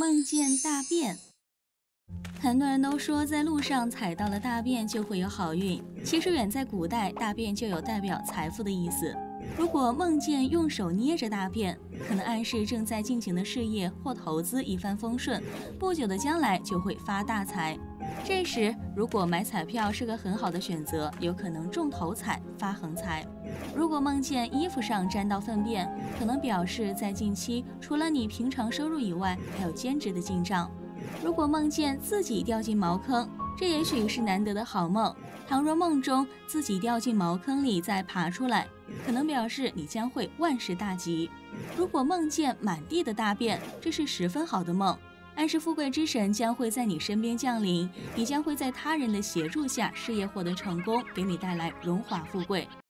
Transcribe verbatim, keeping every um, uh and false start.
梦见大便，很多人都说在路上踩到了大便就会有好运。其实远在古代，大便就有代表财富的意思。如果梦见用手捏着大便，可能暗示正在进行的事业或投资一帆风顺，不久的将来就会发大财。这时，如果买彩票是个很好的选择，有可能中头彩发横财。如果梦见衣服上沾到粪便，可能表示在近期除了你平常收入以外，还有兼职的进账。如果梦见自己掉进茅坑，这也许是难得的好梦。倘若梦中自己掉进茅坑里再爬出来，可能表示你将会万事大吉。如果梦见满地的大便，这是十分好的梦，暗示富贵之神将会在你身边降临，你将会在他人的协助下事业获得成功，给你带来荣华富贵。